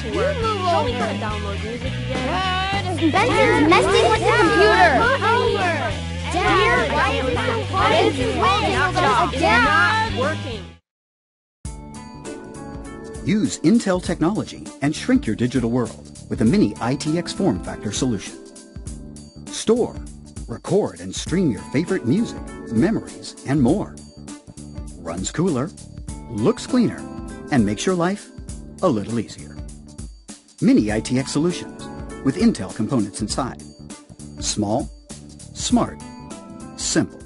to work. Show me how to download music again. Benson's messing with the computer. Dad, why is it so hard? It's not working. Use Intel technology and shrink your digital world with a mini ITX form factor solution. Store, record, and stream your favorite music, memories, and more. Runs cooler, looks cleaner, and makes your life a little easier. Mini ITX solutions with Intel components inside. Small, smart, simple.